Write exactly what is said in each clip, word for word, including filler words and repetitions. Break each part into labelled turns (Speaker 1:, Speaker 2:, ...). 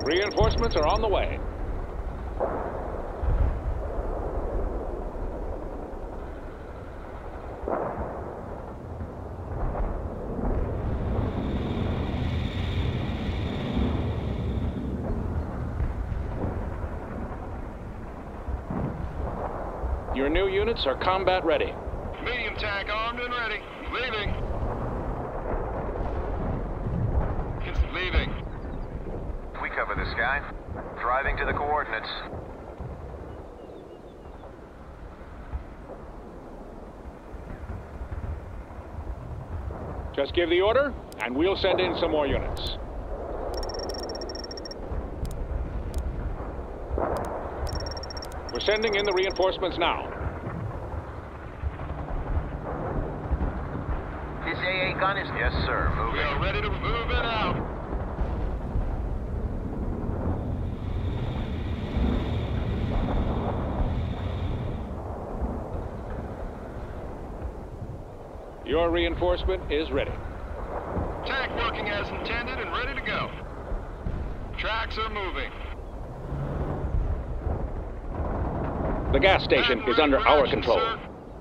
Speaker 1: Reinforcements are on the way. Your new units are combat ready.
Speaker 2: Medium tank armed and ready. Leaving. It's leaving.
Speaker 3: We cover the sky. Driving to the coordinates.
Speaker 1: Just give the order, and we'll send in some more units. We're sending in the reinforcements now.
Speaker 3: This A A gun is... Yes, sir.
Speaker 2: We
Speaker 3: Moving.
Speaker 2: are ready to move it out.
Speaker 1: Your reinforcement is ready.
Speaker 2: Tank working as intended and ready to go. Tracks are moving.
Speaker 1: The gas station
Speaker 2: Tank
Speaker 1: is
Speaker 2: ready
Speaker 1: under
Speaker 2: for
Speaker 1: our
Speaker 2: action,
Speaker 1: control.
Speaker 2: sir.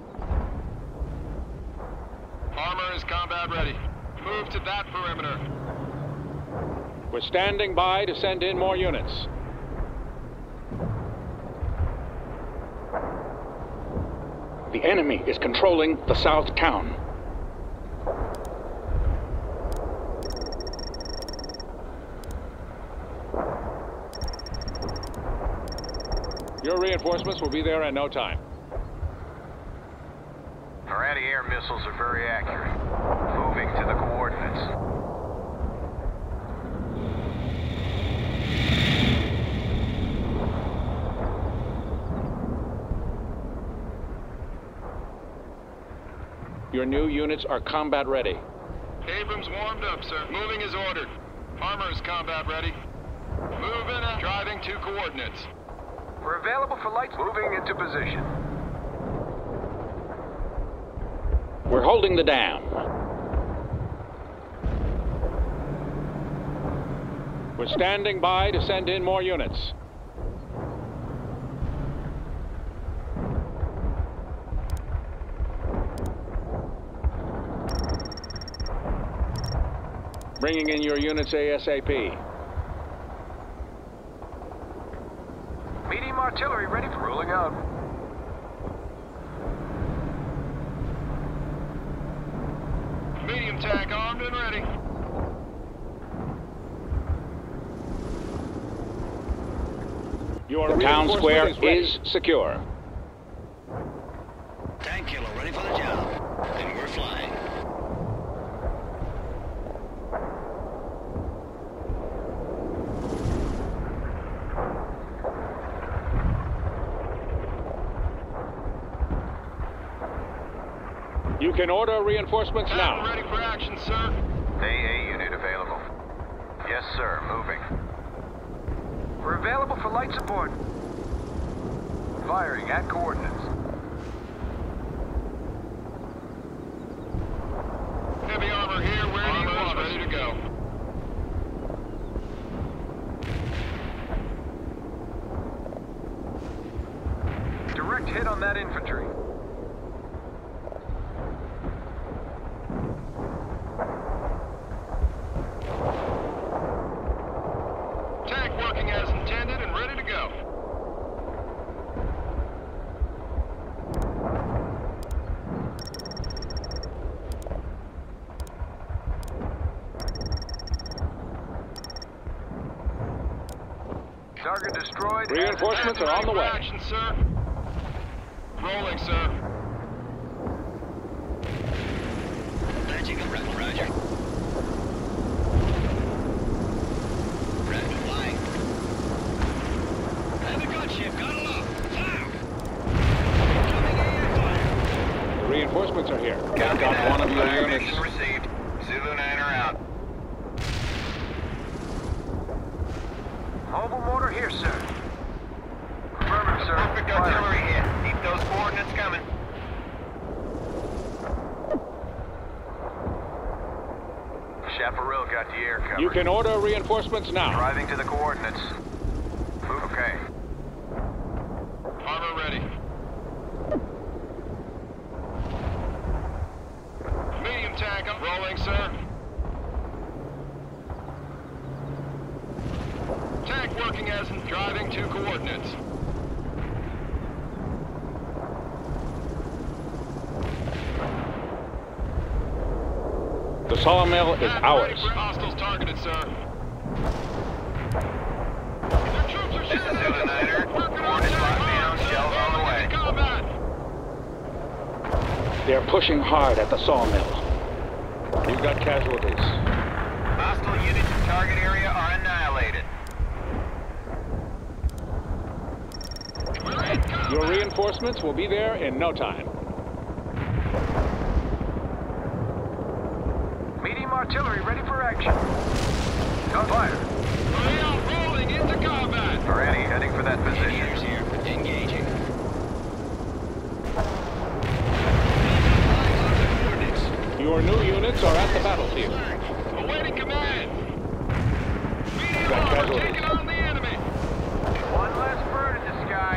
Speaker 2: Armor is combat ready. Move to that perimeter.
Speaker 1: We're standing by to send in more units. The enemy is controlling the south town. Your reinforcements will be there in no time.
Speaker 3: Our anti-air missiles are very accurate. Moving to the coordinates.
Speaker 1: Your new units are combat ready.
Speaker 2: Abrams warmed up, sir. Moving as ordered. Armor is combat ready. Moving and driving to coordinates.
Speaker 3: We're available for lights. Moving into position.
Speaker 1: We're holding the dam. We're standing by to send in more units. Bringing in your units ASAP.
Speaker 3: Medium artillery ready for rolling out.
Speaker 2: Medium tank armed and ready.
Speaker 1: Your town square
Speaker 2: is ready.
Speaker 1: is secure.
Speaker 4: Tank killer ready for the job. And we're flying.
Speaker 1: You can order reinforcements
Speaker 2: Tank
Speaker 1: now.
Speaker 2: ready for action, sir.
Speaker 3: A A unit available. Yes, sir. Moving. We're available for light support. Firing at coordinates.
Speaker 2: Heavy armor here. Where do you want us? Ready to go.
Speaker 3: Direct hit on that infantry.
Speaker 2: Tank working as intended and ready to go.
Speaker 3: Target destroyed.
Speaker 1: Reinforcements are on the
Speaker 2: Ready for
Speaker 1: way.
Speaker 2: action, sir. Rolling, sir.
Speaker 4: Latching up, Roger. Roger. Ready, flying. And the gunship got aloft. Fire! Incoming A A fire.
Speaker 1: The reinforcements are here. I've got one of your units.
Speaker 3: Received. Zulu nine are out. Mobile mortar here, sir. Affirmative, sir.
Speaker 2: Perfect
Speaker 3: Firing.
Speaker 2: artillery here. Keep those coordinates coming.
Speaker 3: Chaparral got the air covered.
Speaker 1: You can order reinforcements now.
Speaker 3: Driving to the coordinates. Move. Okay.
Speaker 2: Armor ready. Medium tank, I'm rolling, sir. Tank working as in driving to coordinates.
Speaker 1: The sawmill is
Speaker 2: Tank ready
Speaker 1: ours.
Speaker 2: for hostiles targeted, sir. Their troops are
Speaker 3: This is
Speaker 2: shooting
Speaker 3: Zulu
Speaker 2: at us.
Speaker 3: Niner.
Speaker 2: Working on
Speaker 3: Coordinates
Speaker 2: tank
Speaker 3: locked down.
Speaker 2: arms, sir.
Speaker 3: Shells on the
Speaker 2: Rolling
Speaker 3: way.
Speaker 2: into combat.
Speaker 1: They're pushing hard at the sawmill. You've got casualties.
Speaker 3: Hostile units in target area are annihilated.
Speaker 2: We're in combat.
Speaker 1: Your reinforcements will be there in no time.
Speaker 3: Medium artillery ready for action. Gunfire.
Speaker 2: We are rolling into combat.
Speaker 3: Already heading for that position.
Speaker 4: Engineers here. Engaging. Coordinates.
Speaker 1: Your new units are at the battlefield.
Speaker 2: Awaiting command. Medium
Speaker 1: Got
Speaker 2: armor
Speaker 1: casualties.
Speaker 2: taking on the enemy.
Speaker 3: One less bird in the sky.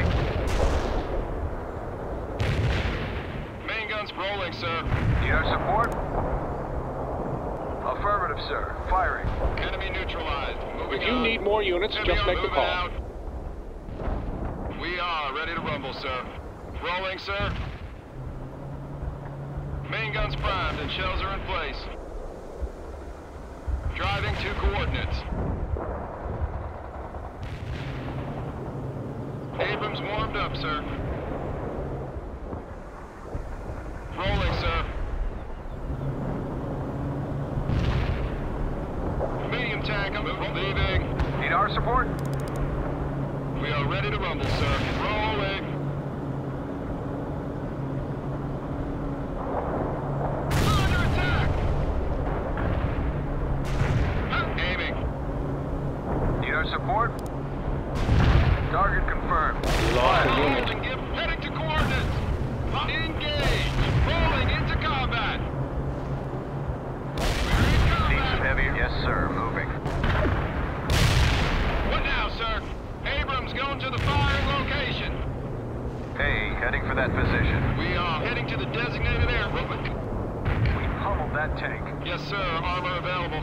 Speaker 2: Main guns rolling, sir.
Speaker 3: Need our support? Affirmative, sir. Firing.
Speaker 2: Enemy neutralized. Moving
Speaker 1: If you
Speaker 2: on.
Speaker 1: need more units,
Speaker 2: Heavy
Speaker 1: just
Speaker 2: on,
Speaker 1: make the
Speaker 2: moving
Speaker 1: call.
Speaker 2: out. We are ready to rumble, sir. Rolling, sir. Main guns primed and shells are in place. Driving to coordinates. Abrams warmed up, sir. Rolling, sir. Medium tank, I'm leaving.
Speaker 3: Need our support?
Speaker 2: We are ready to rumble, sir. Rolling. We're under attack! Aiming.
Speaker 3: Need our support? Target confirmed.
Speaker 1: You lost a unit.
Speaker 2: Holding, give, heading to coordinates. Engage. Rolling into combat. We're in
Speaker 3: Need some
Speaker 2: combat.
Speaker 3: heavy? Yes, sir. Moving.
Speaker 2: What now, sir? Abrams going to the firing location.
Speaker 3: Hey, heading for that position.
Speaker 2: We are heading to the designated air.
Speaker 3: We pummeled that tank.
Speaker 2: Yes, sir. Armor available.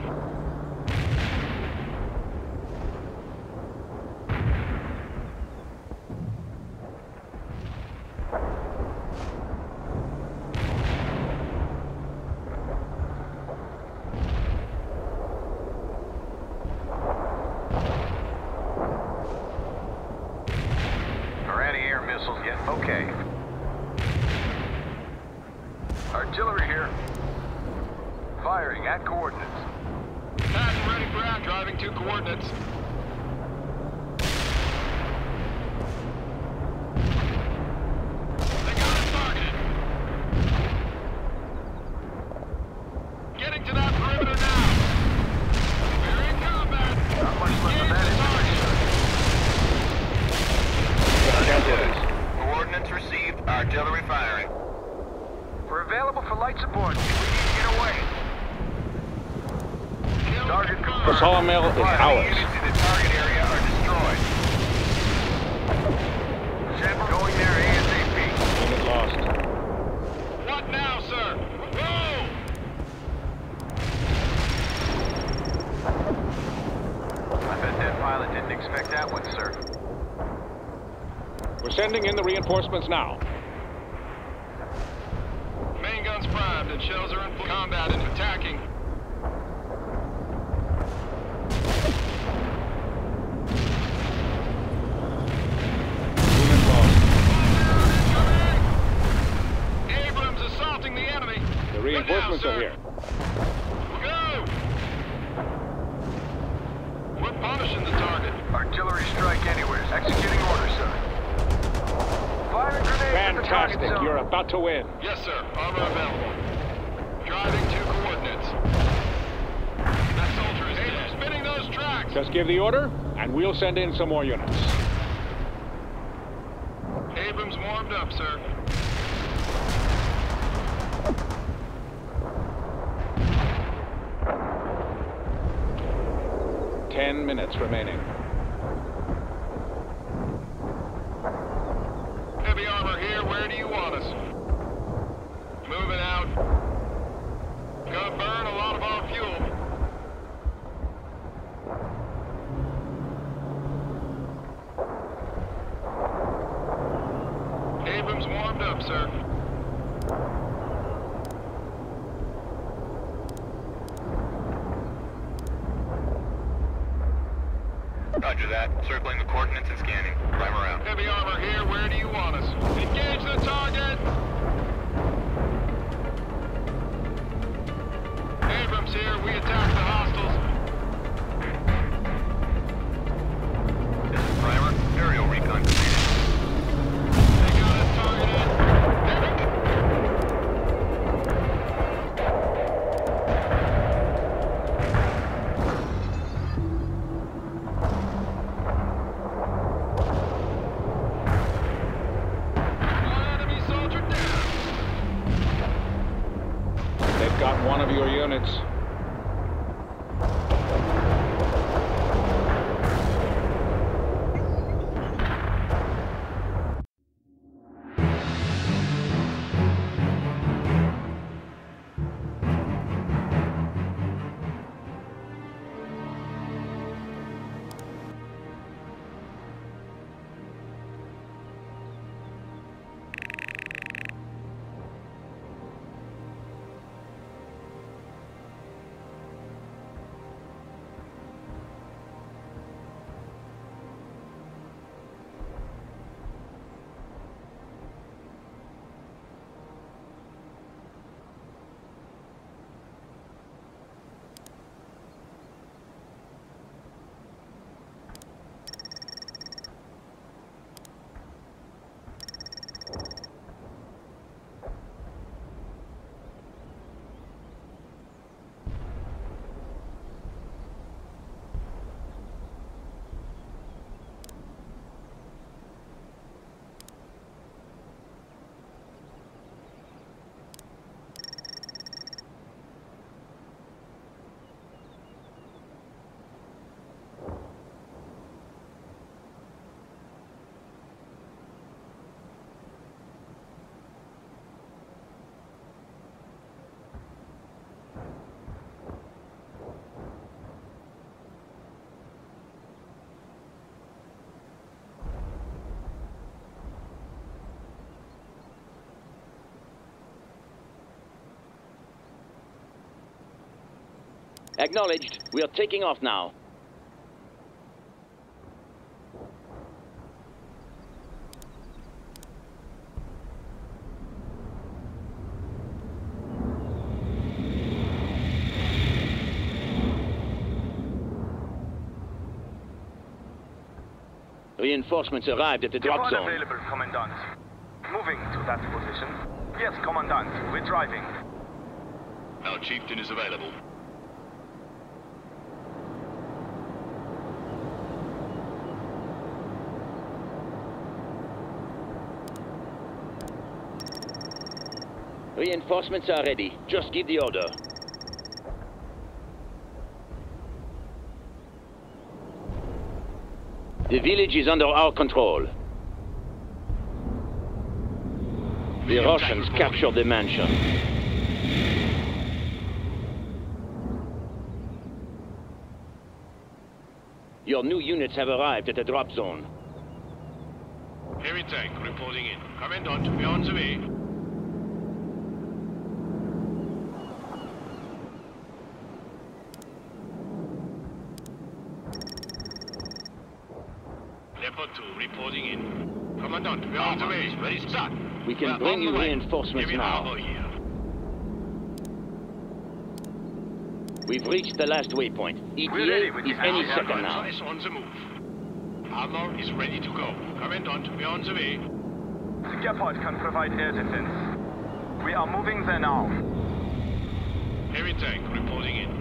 Speaker 3: Our anti-air missiles yet? Okay. Artillery here. Firing at coordinates.
Speaker 2: Patton ready for out. Driving to coordinates. They got us targeted. Getting to that perimeter now. We're in combat.
Speaker 3: Not much left of
Speaker 2: Engage
Speaker 3: that
Speaker 2: the target.
Speaker 1: Casualties.
Speaker 3: Coordinates received. Artillery firing. We're available for light support. We need to get away.
Speaker 2: Kill
Speaker 3: Target
Speaker 2: confirmed.
Speaker 1: The sawmill is
Speaker 3: Fire.
Speaker 1: ours.
Speaker 3: Units in the target area are destroyed. Chapel going there ASAP.
Speaker 1: Unit lost.
Speaker 2: What now, sir? Roll!
Speaker 3: I bet that pilot didn't expect that one, sir.
Speaker 1: We're sending in the reinforcements now.
Speaker 2: Main guns primed and shells are in combat and attacking.
Speaker 1: Unit lost.
Speaker 2: Abrams assaulting the enemy.
Speaker 1: The reinforcements
Speaker 2: What now,
Speaker 1: are
Speaker 2: sir?
Speaker 1: here.
Speaker 2: Go! We're punishing the target.
Speaker 3: Artillery strike anywhere. Executing orders, sir. Fire grenade at the target
Speaker 1: Fantastic.
Speaker 3: zone.
Speaker 1: You're about to win.
Speaker 2: Yes, sir. Armor available. Driving to coordinates. That soldier is dead. Spinning those tracks.
Speaker 1: Just give the order, and we'll send in some more units.
Speaker 2: Abrams warmed up, sir.
Speaker 1: Ten minutes remaining.
Speaker 2: Heavy armor here, where do you want us? Moving out. Gonna burn a lot of our fuel. Abrams warmed up, sir.
Speaker 3: Roger that. Circling the coordinates and scanning. Climb around.
Speaker 2: Heavy armor here, where do you want us? Engage the target! Abrams here, we attack the hostiles.
Speaker 3: This is Primer. Aerial recon completed.
Speaker 2: They got us targeted. One enemy soldier down.
Speaker 1: They've got one of your units.
Speaker 5: Acknowledged. We are taking off now. Reinforcements arrived at the drop zone.
Speaker 3: Unavailable, Commandant. Moving to that position. Yes, Commandant. We're driving.
Speaker 2: Our chieftain is available.
Speaker 5: Reinforcements are ready. Just give the order. The village is under our control. The Russians captured the mansion. Your new units have arrived at the drop zone.
Speaker 2: Heavy tank reporting in. Commandant, we're on the way. Leopard two reporting in. Commandant, we're on the way. Ready to start.
Speaker 5: We can bring you reinforcements now. We've reached the last waypoint. E T A is any second now.
Speaker 2: Is on the move. Armor is ready to go. Commandant, we're on the way.
Speaker 3: The Gepard can provide air defense. We are moving there now.
Speaker 2: Heavy tank reporting in.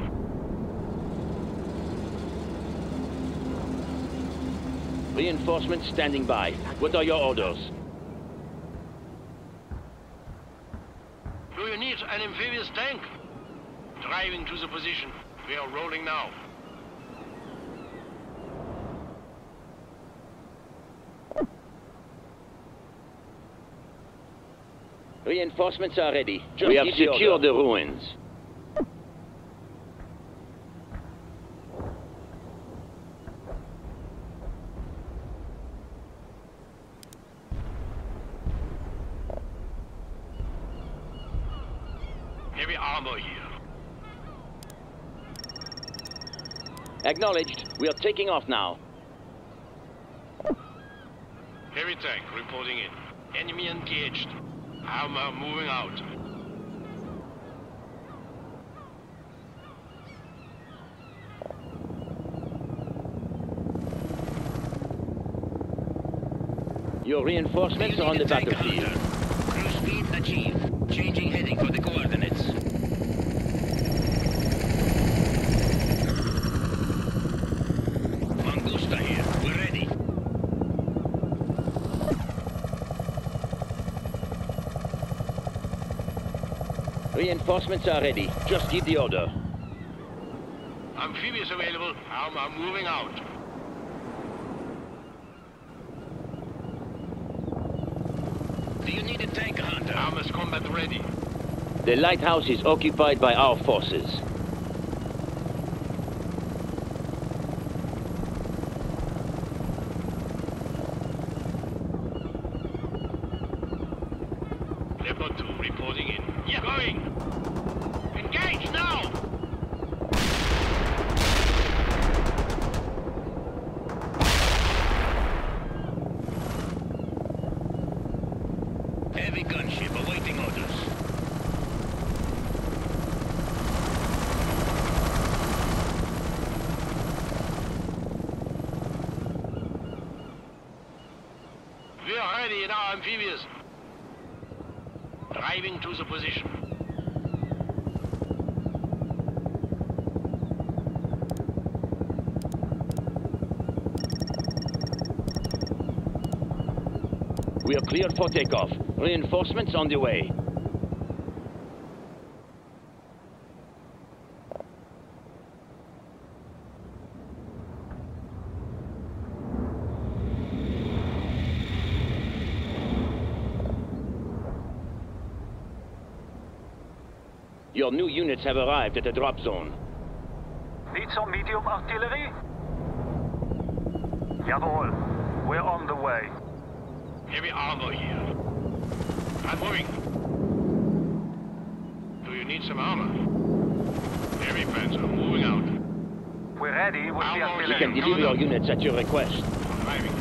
Speaker 5: Reinforcements standing by. What are your orders?
Speaker 2: Do you need an amphibious tank? Driving to the position. We are rolling now.
Speaker 5: Reinforcements are ready.
Speaker 1: Just
Speaker 5: we have
Speaker 1: give the
Speaker 5: secured
Speaker 1: order.
Speaker 5: the ruins.
Speaker 4: Heavy armor here.
Speaker 5: Acknowledged. We are taking off now.
Speaker 4: Heavy tank reporting in. Enemy engaged. Armor moving out.
Speaker 5: Your reinforcements are on the battlefield.
Speaker 6: Cruise speed achieved. Changing heading for the coordinates. Mangusta here. We're ready.
Speaker 5: Reinforcements are ready. Just give the order.
Speaker 4: Amphibious available. Armor moving out.
Speaker 6: Do you need a tank hunter?
Speaker 4: Armor's combat ready.
Speaker 5: The lighthouse is occupied by our forces.
Speaker 4: Leopard two reporting in. Yeah, going! Engage now!
Speaker 6: Heavy gunship awaiting orders.
Speaker 4: We are ready in our amphibious. Driving to the position.
Speaker 5: We are cleared for takeoff. Reinforcements on the way. Your new units have arrived at the drop zone.
Speaker 3: Need some medium artillery? Jawohl. We're on the way.
Speaker 4: Heavy armor here. I'm moving. Do you need some armor? Heavy panzer moving out.
Speaker 3: We're ready with the
Speaker 4: Armor
Speaker 5: You
Speaker 3: artillery.
Speaker 5: can deliver your units at your request.
Speaker 4: Driving.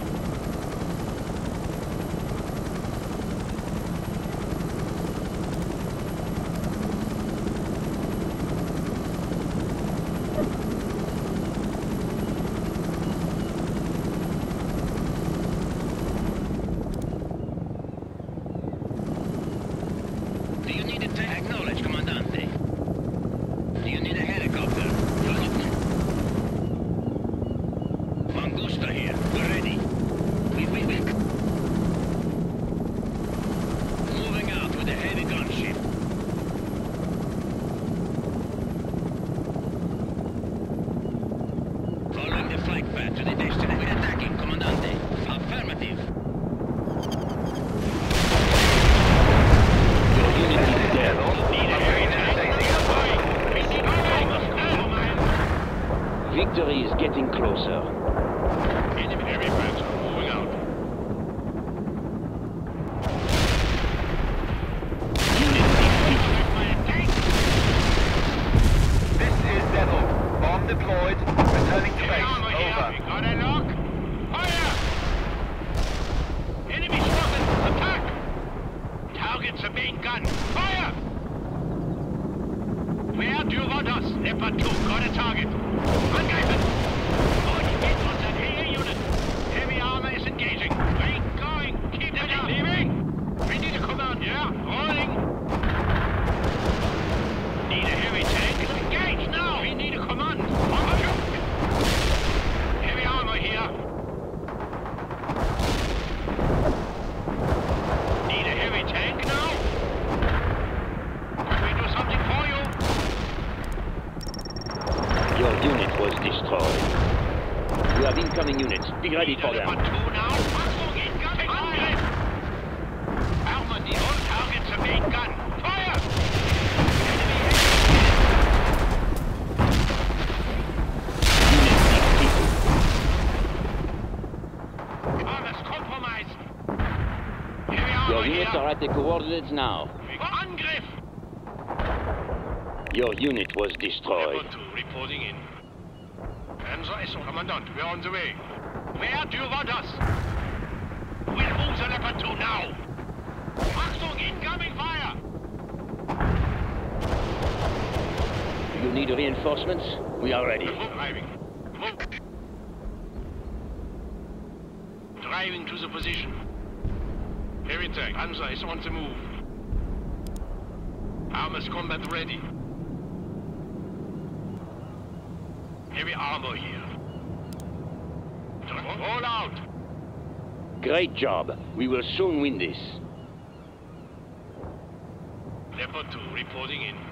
Speaker 6: Do you need a tank? Acknowledge, Commandante. Do you need a helicopter? Mangusta here. We're ready. We will be moving out with a heavy gunship. Following the flight path to the destination. We're attacking, Commandante. Affirmative.
Speaker 5: Your unit is dead.
Speaker 4: Need a heavy tank. We need now, man.
Speaker 5: Victory is getting closer.
Speaker 4: Enemy heavy panzer moving out.
Speaker 3: This is Devil. Bomb deployed. Returning to
Speaker 4: Heavy
Speaker 3: base.
Speaker 4: armor here.
Speaker 3: Over.
Speaker 4: We got a lock. Fire! Enemy spotted. Attack! Targets are being gunned. Fire! Where do you want us? Leopard two, got a target. Angreifen! Good hit on that A A unit. Heavy armor is engaging. Going, going. Keep it up. Leaving. We need a command. Yeah, rolling. Need a heavy tank. Engage now. We need a command. On you. Heavy armor here. Need a heavy tank now? Can we do something for you?
Speaker 5: Your unit was destroyed. You have incoming units. Be ready for
Speaker 4: Leopard
Speaker 5: them.
Speaker 4: two now. Achtung, incoming. Angriff! Armor, die all targets are being
Speaker 5: are at the coordinates now.
Speaker 4: Angriff!
Speaker 5: Your unit was destroyed.
Speaker 4: Leopard two reporting in. Panzer S O, Commandant, we're on the way. Where do you want us? We'll move the Leopard two now. Achtung, incoming fire!
Speaker 5: Do you need reinforcements? We are ready.
Speaker 4: Move, driving. Move. Driving to the position. Heavy tank, Panzer is on the move. Armors combat ready. Heavy armor here. Roll out!
Speaker 5: Great job. We will soon win this.
Speaker 4: Leopard two reporting in.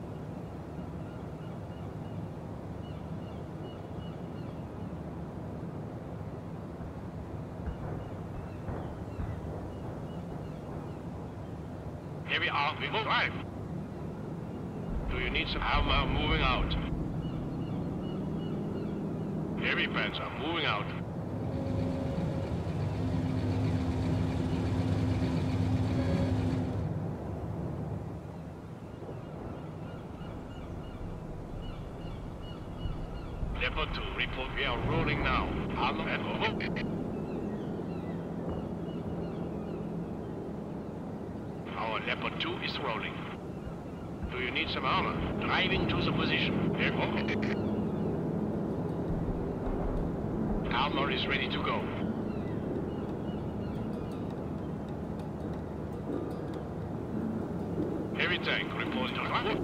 Speaker 4: Heavy armor, we move right. Do you need some armor moving out? Heavy panzer moving out. Leopard two, report we are rolling now. Armor and over. Our Leopard two is rolling. Do you need some armor? Driving to the position. Here, over. Armor is ready to go. Heavy tank reporting.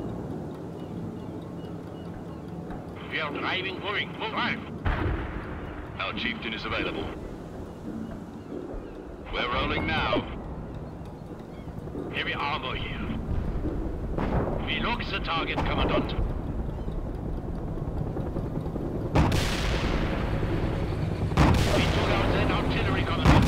Speaker 4: We are driving, moving, move, drive. Our chieftain is available. We're rolling now. Heavy armor here. We lock the target, Commandant. We took out that artillery, Commandant.